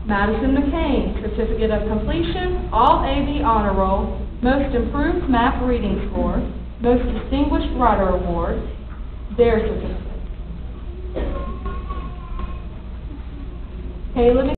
Madison McCain, Certificate of Completion, All AB Honor Roll, Most Improved Math Reading Score, Most Distinguished Writer Award, their certificate. Caleb